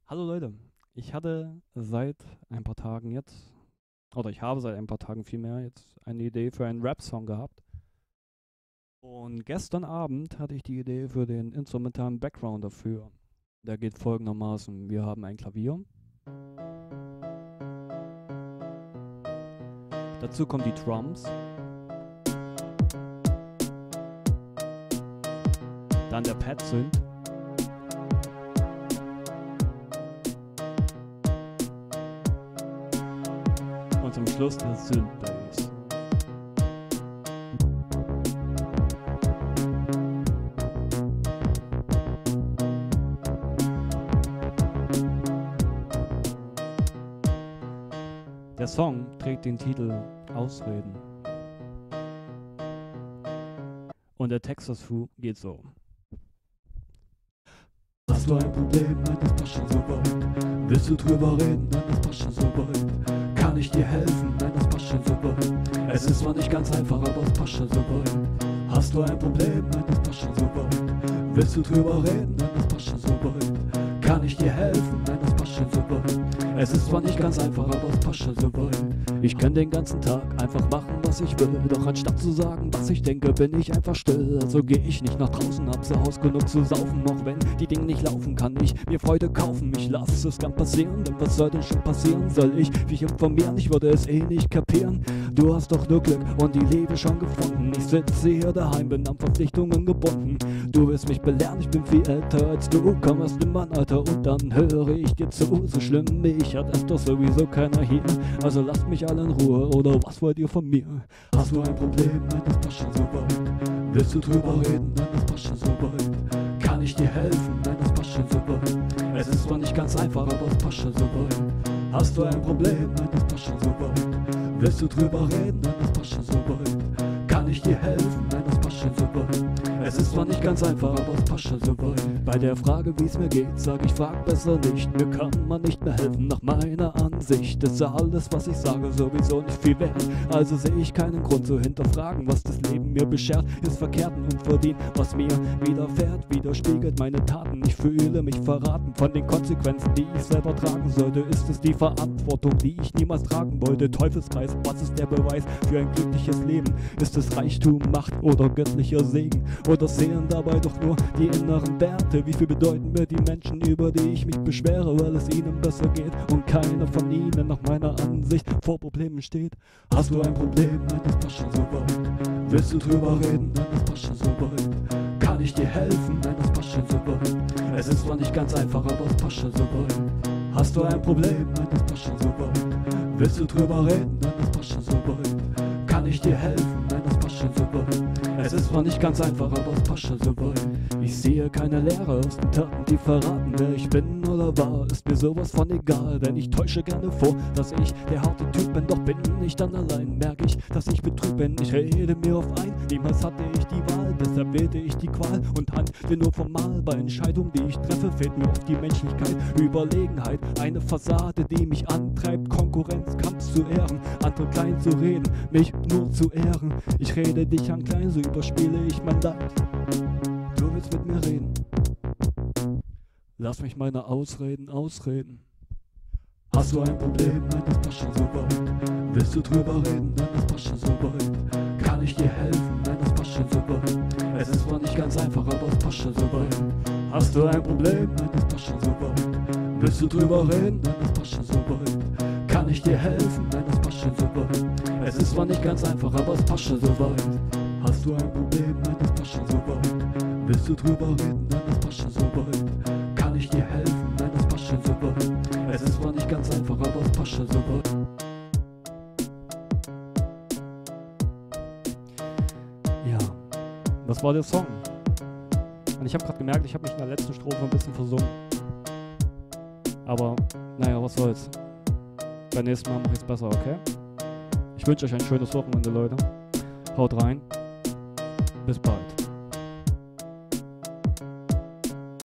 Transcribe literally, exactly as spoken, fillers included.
Hallo Leute, ich hatte seit ein paar Tagen jetzt, oder ich habe seit ein paar Tagen vielmehr jetzt eine Idee für einen Rap-Song gehabt. Und gestern Abend hatte ich die Idee für den instrumentalen Background dafür. Der geht folgendermaßen: Wir haben ein Klavier, dazu kommen die Drums, dann der Pad-Synth und zum Schluss der Synth-Bass. Der Song trägt den Titel Ausreden. Und der Text dazu geht so. Hast du ein Problem? Nein, das passt schon so weit. Willst du drüber reden? Nein, das passt schon so weit. Kann ich dir helfen? Nein, das passt schon so weit. Es ist zwar nicht ganz einfach, aber es passt schon so weit. Hast du ein Problem? Nein, das passt schon so weit. Willst du drüber reden? Nein, das passt schon so weit. Kann ich dir helfen? Nein, das passt schon so weit. Es ist zwar nicht ganz einfach, aber es passt schon so weit. Ich kann den ganzen Tag einfach machen, was ich will. Doch anstatt zu sagen, was ich denke, bin ich einfach still. Also geh ich nicht nach draußen, hab zu Haus genug zu saufen. Auch wenn die Dinge nicht laufen, kann ich mir Freude kaufen. Ich lass es gern passieren, denn was soll denn schon passieren? Soll ich mich informieren? Ich würde es eh nicht kapieren. Du hast doch nur Glück und die Liebe schon gefunden. Ich sitze hier daheim, bin an Verpflichtungen gebunden. Du willst mich belehren, ich bin viel älter als du. Komm erst in mein Alter und dann höre ich dir zu. So schlimm wie ich hat es doch sowieso keiner hier. Also lasst mich alle in Ruhe, oder was wollt ihr von mir? Hast du ein Problem? Nein, das passt schon so weit. Willst du drüber reden? Nein, das passt schon so weit. Kann ich dir helfen? Nein, das passt schon so weit. Es ist zwar nicht ganz einfach, aber es passt schon so weit. Hast du ein Problem? Nein, das passt schon so weit. Willst du drüber reden? Nein, das passt schon so weit. Kann ich dir helfen? Nein, das passt schon so weit. Es ist zwar nicht ganz einfach, aber es passt schon so weit. Bei der Frage, wie es mir geht, sag ich, frag besser nicht. Mir kann man nicht mehr helfen, nach meiner Ansicht ist alles, was ich sage, sowieso nicht viel wert. Also sehe ich keinen Grund zu hinterfragen, was das Leben mir beschert. Ist verkehrt und unverdient, was mir widerfährt, widerspiegelt meine Taten. Ich fühle mich verraten von den Konsequenzen, die ich selber tragen sollte. Ist es die Verantwortung, die ich niemals tragen wollte? Teufelskreis, was ist der Beweis für ein glückliches Leben? Ist es Reichtum, Macht oder göttlicher Segen? Oder sehen dabei doch nur die inneren Werte? Wie viel bedeuten mir die Menschen, über die ich mich beschwere, weil es ihnen besser geht und keiner von ihnen nach meiner Ansicht vor Problemen steht? Hast du ein Problem? Nein, das passt schon so weit. Willst du drüber reden? Nein, das passt schon so weit. Kann ich dir helfen? Nein, das passt schon so weit. Es ist zwar nicht ganz einfach, aber es passt schon so weit. Hast du ein Problem? Nein, das passt schon so weit. Willst du drüber reden? Nein, das passt schon so weit. Kann ich dir helfen? Nein, das passt schon so weit. Es ist zwar nicht ganz einfach, aber es passt schon so weit. Ich sehe keine Lehre aus den Taten, die verraten, wer ich bin oder war. Ist mir sowas von egal, denn ich täusche gerne vor, dass ich der harte Typ bin. Doch bin ich dann allein, merke ich, dass ich betrübt bin. Ich rede mir auf ein, niemals hatte ich die Wahl. Deshalb wählte ich die Qual und handle nur formal. Bei Entscheidungen, die ich treffe, fehlt mir oft die Menschlichkeit, Überlegenheit. Eine Fassade, die mich antreibt, Konkurrenz, Kampf zu ehren, andere klein zu reden, mich nur zu ehren. Ich rede dich an klein, so überspiele ich mein Leid. Du willst mit mir reden, lass mich meine Ausreden ausreden. Hast du ein Problem? Nein, das passt schon so weit. Willst du drüber reden? Nein, das passt schon so weit. Kann ich dir helfen? Nein, das passt schon so weit. Es ist zwar nicht ganz einfach, aber es passt schon so weit. Hast du ein Problem? Nein, das passt schon so weit. Willst du drüber reden? Nein, das passt schon so weit. Kann ich dir helfen? Nein, das passt schon so weit. Es ist zwar nicht ganz einfach, aber es passt schon so weit. Hast du ein Problem? Nein, das passt schon so weit. Willst du drüber reden? Nein, das passt schon so weit. Kann ich dir helfen? Nein, das passt schon so weit. Es ist zwar nicht ganz einfach, aber es passt schon so weit. Ja, das war der Song. Und ich habe gerade gemerkt, ich habe mich in der letzten Strophe ein bisschen versungen. Aber, naja, was soll's. Beim nächsten Mal mache ich es besser, okay? Ich wünsche euch ein schönes Wochenende, Leute. Haut rein. Bis bald.